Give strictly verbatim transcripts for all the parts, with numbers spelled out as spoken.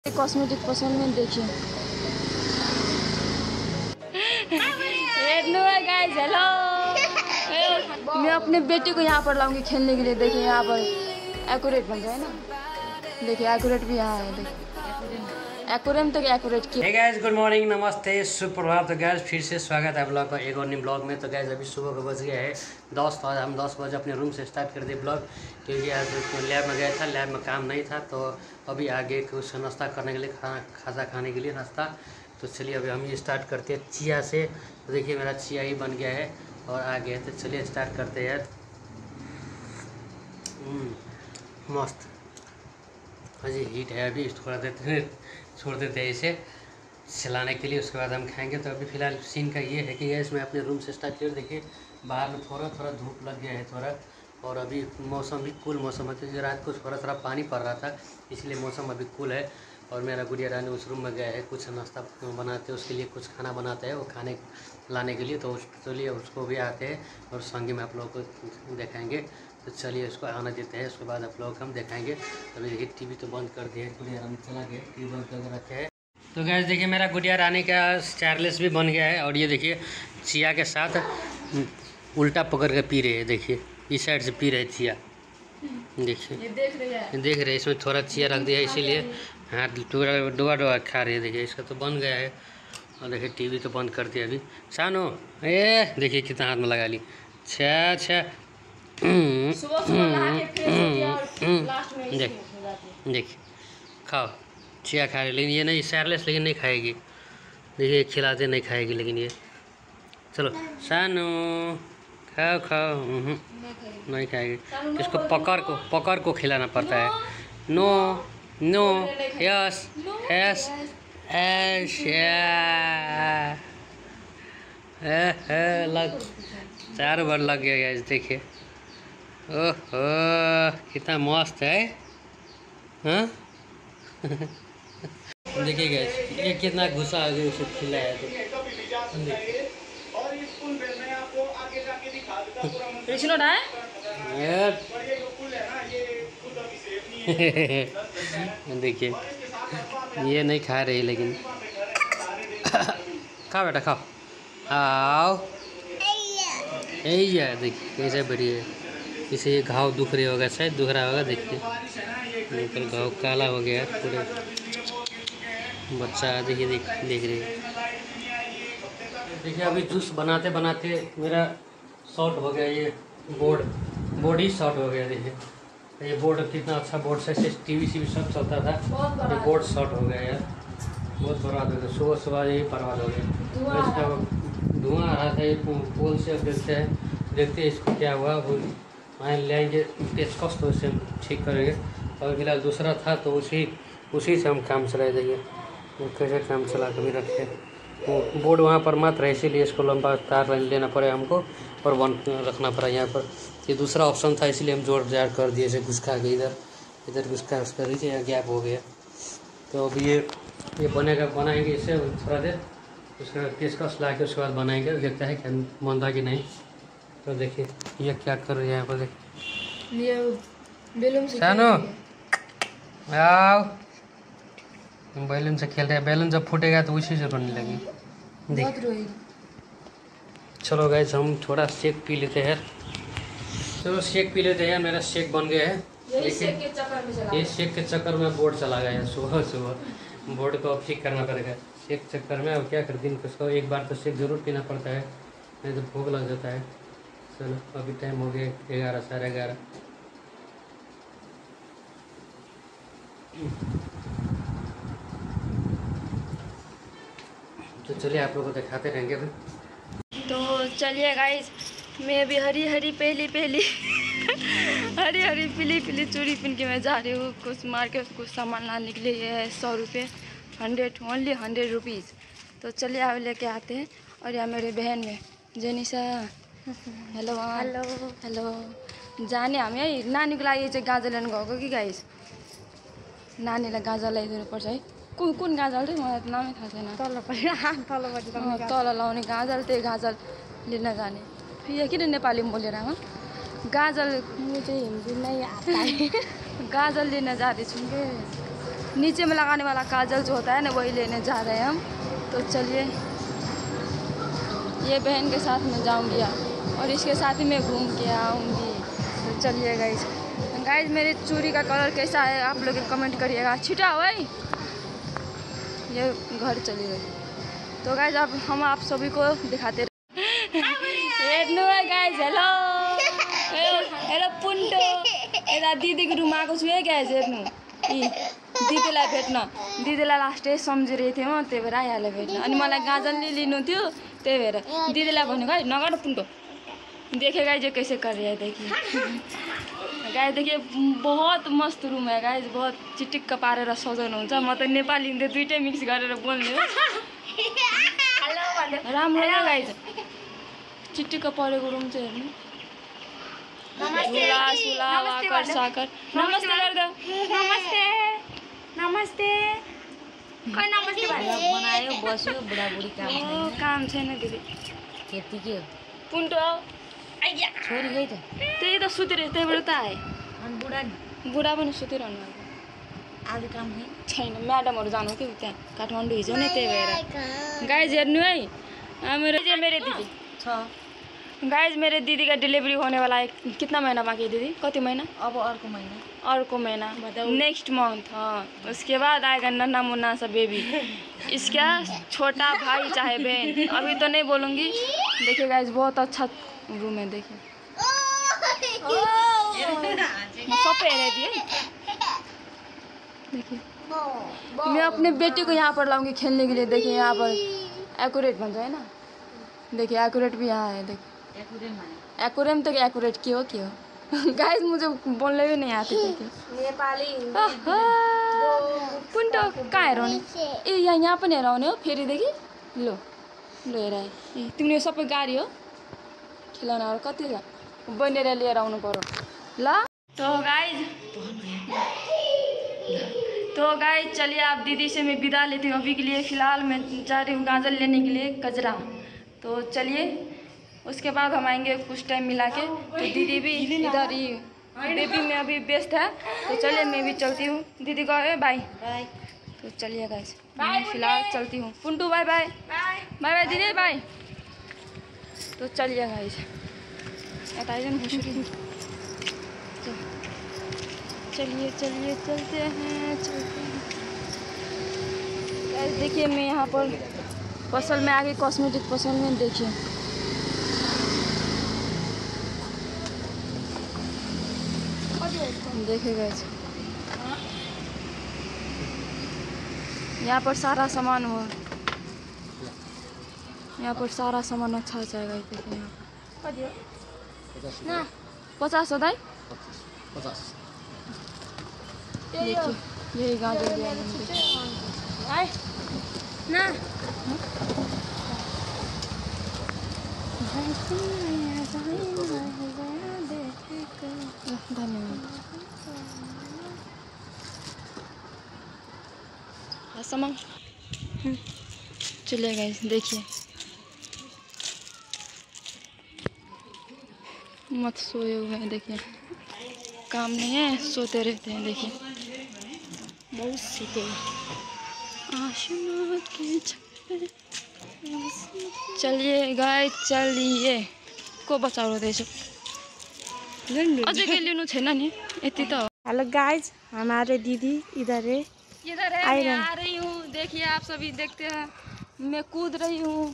Cosmetic पसंद में देखिए। गाइस हेलो, मैं अपने बेटे को यहाँ पर लाऊंगी खेलने के लिए। देखिए यहाँ पर एक्यूरेट बन जाए ना, देखिए एक्यूरेट भी यहाँ है, देखिए एक्यूरेम तक एक्यूरेट किया। हे गाइस, गुड मॉर्निंग, नमस्ते, सुप्रभात। तो गाइस फिर से स्वागत है आप लोगों का एक और नई ब्लॉग में। तो गाइस अभी सुबह का बज गया है दस। तो आज हम दस बजे अपने रूम से स्टार्ट कर दिए ब्लॉग, क्योंकि आज लैब में गया था, लैब में काम नहीं था। तो अभी आगे कुछ नाश्ता करने के लिए, खाना खाजा खाने के लिए नाश्ता। तो चलिए अभी हम ये स्टार्ट करते हैं चिया से। तो देखिए मेरा चिया ही बन गया है और आ गया है। तो चलिए स्टार्ट करते हैं। मस्त अजी हीट है, अभी थोड़ा देर छोड़ देते हैं इसे चलाने के लिए, उसके बाद हम खाएंगे। तो अभी फ़िलहाल सीन का ये है कि गैस मैं अपने रूम से स्टार्ट कर, देखिए बाहर में थोड़ा थोड़ा धूप लग गया है थोड़ा, और अभी मौसम भी कूल मौसम है, क्योंकि रात को थोड़ा थोड़ा पानी पड़ रहा था, इसलिए मौसम अभी कूल है। और मेरा गुड़िया रानी उस रूम में गया है, कुछ नाश्ता बनाते हैं उसके लिए, कुछ खाना बनाते हैं वो खाने लाने के लिए। तो चलिए उसको भी आते हैं और संगे में आप लोगों को दिखाएंगे। तो चलिए उसको आना देते हैं, उसके बाद आप लोग हम दिखाएंगे। अभी देखिए टीवी तो बंद कर दिया है, गुड़िया रानी चला गया, टीवी बंद करके रखे है। तो गैस देखिए मेरा गुड़िया रानी का स्टारलेस भी बन गया है, और ये देखिए चिया के साथ उल्टा पकड़ के पी रहे हैं। देखिए इस साइड से पी रहे चिया, देखिए देख रहे हैं देख रहे हैं इसमें थोड़ा चिया रख दिया है, इसीलिए हाथ डोरा डोबा डोबा खा रहे हैं। देखिए इसका तो बन गया है, और देखिए टीवी तो बंद कर दिया अभी। सानो ए देखिए कितना हाथ में लगा ली। छः छः देख देखिए खाओ चिया खा रही, लेकिन ये नहीं स्टारलेस, लेकिन नहीं खाएगी। देखिए खिलाते नहीं खाएगी, लेकिन ये चलो सानो खाओ खाओ, नहीं खाएगी। इसको पकड़ को पकड़ को खिलाना पड़ता है। नो नो यस यस एश लग चार बार लग गया गैस। देखिए ओहो कितना मस्त है, हाँ देखिए गैस ये कितना गुस्सा आ गया उसे खिलाया। तो देखिए ये नहीं खा रही, लेकिन खाओ बेटा खाओ आओ। यही है देखिए कैसे बढ़िया है, इसे ये घाव दुख रही होगा, शायद दुख रहा होगा। देखिए ऊपर घाव काला हो गया पूरे, बच्चा देखिए देख देख रही है। देखिए अभी जूस बनाते बनाते मेरा शॉर्ट हो गया, ये बोर्ड बोर्ड ही शॉर्ट हो गया। देखिए ये बोर्ड कितना अच्छा बोर्ड से टीवी सी भी सब चलता था, ये बोर्ड शॉर्ट हो गया यार, बहुत बर्बाद हो गया। सुबह सुबह यही बर्बाद हो गया, इसका धुआं आ रहा था ये पोल से। अब देखते हैं देखते हैं इसको क्या हुआ, वो वहाँ ले आएंगे पेचकस तो उसे हम ठीक करेंगे। और फिलहाल दूसरा था तो उसी उसी से हम काम चलाए। देखिए वो कैसे काम चला कभी रखे, वो बोर्ड वहाँ पर मत रहे, इसीलिए इसको लंबा तार लेना पड़े हमको और वन रखना पड़ा यहाँ पर। ये दूसरा ऑप्शन था, इसलिए हम जोड़ जाड़ कर दिए, इसे घुसका के इधर इधर घुसका उसका नीचे गैप हो गया। तो अब ये ये बनेगा, बनाएंगे इसे थोड़ा देर, उसका पेचकस ला के उसके बाद बनाएंगे। देखता है क्या बनता कि नहीं। तो देखिए ये क्या कर रही है यहाँ पर, देखिए बैलून से सानो आओ, बैलून से खेल रहे हैं। बैलून जब फूटेगा तो उसी से रोने लगी, देख। चलो गाइस हम थोड़ा शेक पी लेते हैं। चलो शेक पी लेते हैं, मेरा शेक बन गया है। लेकिन ये शेक के चक्कर में बोर्ड चला गया सुबह सुबह, बोर्ड को अब ठीक करना पड़ेगा। शेक चक्कर में अब क्या कर, दिन को एक बार तो शेक जरूर पीना पड़ता है, नहीं तो भूख लग जाता है। चलो अभी टाइम हो गया ग्यारह साढ़े ग्यारह। तो चलिए आप लोगों को दिखाते रहेंगे। तो चलिए गाइस, मैं अभी हरी हरी पहली पहली हरी हरी पीली पीली चूड़ी पहन के मैं जा रही हूँ कुछ मार्केट, कुछ सामान लाने के लिए। ये है सौ रुपये, हंड्रेड ओनली हंड्रेड रुपीज़। तो चलिए आप लेके आते हैं। और यहाँ मेरे बहन में जेनिसा, हेलो हेलो हेलो जाने हामी नानीको लागि चाहिँ गाजर ल्याउनु गएको कि गाइस, नानीलाई गाजर ल्याइदिनु पर्छ है। कुन कुन गाजर चाहिँ मलाई त नामै थाहा छैन, तलपट्टि तल लाउने गाजर, त्यही गाजर लिन जाने। फेरि किन नेपाली बोलेर आमा गाजर, म चाहिँ हिन्दी नै आता है। गाजर लिन जाँदैछौँ कि नीचे में लगाने वाला काजल जो होता है ना वही लेने जा रहे हैं हम। तो चलिए, ये बहन के साथ मैं जाऊंगी और इसके साथ ही मैं घूम के आऊँगी। तो चलिए गाइस, गाइस मेरी चूड़ी का कलर कैसा है आप लोग कमेंट करिएगा। छिटा हुआ है ये घर चलिए। तो गाइस अब हम आप सभी को दिखाते गाइस। हेलो हेलो पुंटो यता दिदीको रुम आएको छु है गाइस। हेर्नु दिदीलाई भेट्न, दिदीलाई लास्टै सम्झिरहेको थिएँ म, त्यही भएर आइहाल्यो भेट्न। अनि मलाई गाजलले लिनु थियो त्यही भएर दिदीलाई भनेको है नगर पुंटो। देखे गाइस ये कैसे कर रही है, देखिए गाइस देखिए बहुत मस्त रूम है गाइस, बहुत चिटिक्क पारेर सजाउनु हुन्छ। म त नेपाली हिन्दी दुइटै मिक्स गरेर बोल्ने हो। राम्रो हो गाइस, चिटिक्क परेको रूम चाहिँ हेर्नु। झुला सुला वाकर साकर। नमस्ते कर दो। नमस्ते नमस्ते कोही नमस्ते बनायो बस्यो बुढाबुढी काम ओ, काम छैन दिदी खेती के हो पुन्टो आइया छोरी गई त त्यही त सुतेर त्यहीबाट त आए। अनि बुढा नि बुढा पनि सुतिरहनु भएको आज काम छैन। म्याडमहरू जानु कि त्यहाँ काठमाडौँ हिजो नै, त्यही भएर गाइज हेर्नु है। मेरो मेरे दिदी छ गाइज मेरे दीदी का डिलीवरी होने वाला है। कितना महीना बाकी है दीदी? कति महीना? अब अर्को महिना अर्को महीना नेक्स्ट मंथ। हाँ उसके बाद आएगा नन्ना मुन्ना सा बेबी। इसका छोटा भाई चाहे बहन, अभी तो नहीं बोलूँगी। देखिए गाइज बहुत अच्छा रूम है, देखिए सब पे दिए। देखिए मैं अपने बेटे को यहाँ पर लाऊंगी खेलने के लिए। देखिए यहाँ पर एक्यूरेट बन जाए ना, देखिए एक्यूरेट भी यहाँ है। देखिए एक्यूरेम तक एक्यूरेट क्यों हो क्यों गाइस मुझे बोलने भी नहीं आती थी नेपाली पुन्टो कहाँ हेराउने ए यहाँ यहाँ पनि हेराउने हो फेरि देखि लो लो हेराए ए तिमीले सबै गाडी हो खेलौनाहरू कति छ बनेर लिएर आउनु पर्यो ल। तो गाइज तो गाइज चलिए आप दीदी से मैं विदा लेती हूँ अभी के लिए। फ़िलहाल मैं जा रही हूँ गाजल लेने के लिए कजरा। तो चलिए उसके बाद हम आएंगे कुछ टाइम मिला के। तो दीदी भी इधर ही बेबी में अभी व्यस्त है। तो चलिए मैं भी चलती हूँ। दीदी को है बाय बाय। तो चलिए गाइस मैं फिलहाल चलती हूँ। Puntu bye bye bye bye दीदी बाय। तो चलिए गाइस अटाइजन भूसुरी। तो चलिए चलिए चलते हैं चलते हैं गाइस। देखिए मैं यहाँ पर फसल में आ गई, कॉस्मेटिक फसल में। देखिए देखिए गाइस यहाँ पर सारा सामान हो, यहाँ पर सारा सामान अच्छा अच्छा है गाइस। देखिए यहाँ पर पचास हो दाई पचास। देखिए यही गाजर दिया ना धन्यवाद। सामान चलिए गाइस देखिए मत सोए हुए हैं। देखिए काम नहीं है सोते रहते हैं। देखिए बहुत सीते आसमान के छत। चलिए गाइस चलिए को बचाओ देशो अझै के लिनु छैन नि यति त हो। हेलो गाइज हमारे दीदी इधर है इधर है मैं आ रही हूँ। देखिए आप सभी देखते हैं मैं कूद रही हूँ।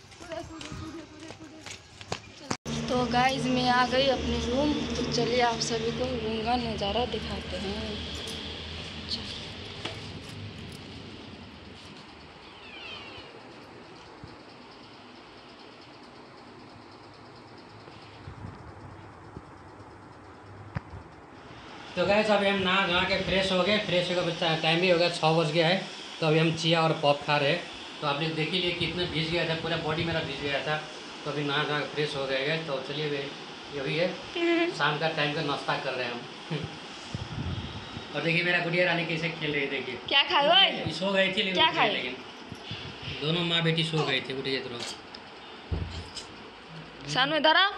तो गाइज मैं आ गई अपने रूम। तो चलिए आप सभी को रूम का नज़ारा दिखाते हैं। तो गैस अभी हम नहा धोआ के फ्रेश हो गए। फ्रेश होकर बच्चा टाइम भी हो गया, छः बज गया है। तो अभी हम चिया और पॉप खा रहे हैं। तो आपने देख ही लिया कितना भीज गया था, पूरा बॉडी मेरा भीज गया था। तो अभी नहा धोआ फ्रेश हो गए गए। तो चलिए ये भी है शाम का टाइम का नाश्ता कर रहे हैं हम। और देखिए मेरा गुड़िया रानी कैसे खेल रही है। देखिए क्या खाए सो गई थी क्या खाए? लेकिन दोनों माँ बेटी सो गई थी। गुड़िया दोनों सानू इधर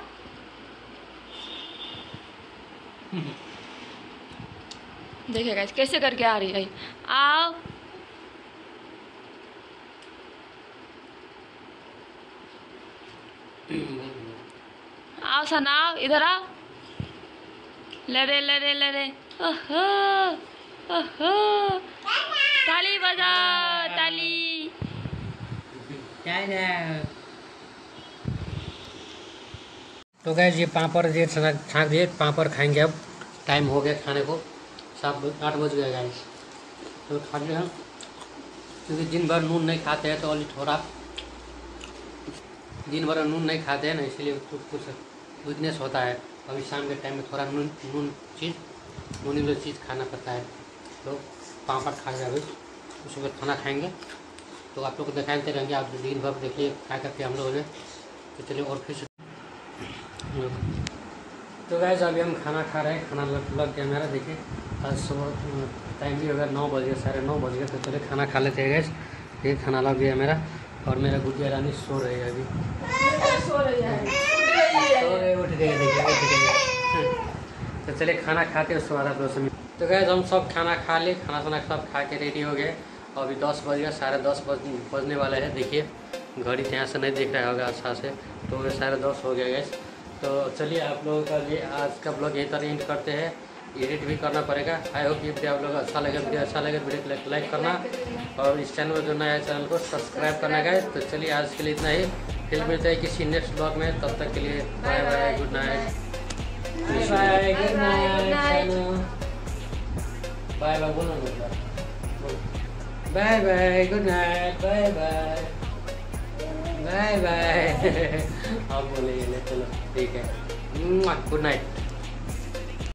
देखिए गाइस कैसे करके आ रही है। आओ आओ सनाओ, इधर आओ। लड़े लड़े लड़े, ओहो ओहो, ताली बजाओ ताली। तो गैस ये पापड़ ये छाँक दिए, पापड़ खाएंगे अब। टाइम हो गया खाने को, सात आठ बज गए गाइस। तो खा लिया हम, क्योंकि दिन भर नून नहीं खाते हैं तो अली थोड़ा दिन भर नून नहीं खाते हैं ना, इसलिए कुछ कुछ वीकनेस होता है। अभी शाम के टाइम में थोड़ा नून नून चीज़ नूनी वाली चीज़ खाना पड़ता है। तो पापड़ खा के अभी उसके बाद खाना खाएंगे। तो आप लोग को दिखाते रहेंगे, आप दिन भर देखिए खा करके हम लोगों ने। तो चलिए और फिर तो गाइस अभी हम खाना खा रहे हैं। खाना लग लग गया मेरा, देखिए आज सुबह टाइम भी हो गया, नौ बज गए, साढ़े नौ बज गए। तो चलिए खाना खा लेते हैं गैस। ये खाना लग गया मेरा, और मेरा गुड़िया रानी सो रही है अभी। सो रही है, सो रही उठ गई, देखिए उठ गई। तो चलिए खाना खाते हैं, उसके बाद आप लोग से। तो गैस हम सब खाना खा लिए, खाना वाना सब खा के रेडी हो गए। अभी दस बज गया, साढ़े दस बज बजने वाला है। देखिए घड़ी यहाँ से नहीं दिख रहा होगा अच्छा से, तो साढ़े दस हो गया गैस। तो चलिए आप लोगों का ये आज का ब्लॉग यहीं तक एंड करते हैं। एडिट भी करना पड़ेगा। आई होप ये वीडियो आप लोग अच्छा लगे, वीडियो अच्छा लगे वीडियो को लाइक करना, और इस चैनल में जो नया है चैनल को सब्सक्राइब करना गाइस। तो चलिए आज के लिए इतना ही, फिर मिलते हैं किसी नेक्स्ट ब्लॉग में। तब तक के लिए bye bye, good night, bye good night, bye bye बोलो ना, bye bye good night, bye bye bye bye. आप बोले चलो ठीक है, गुड नाइट।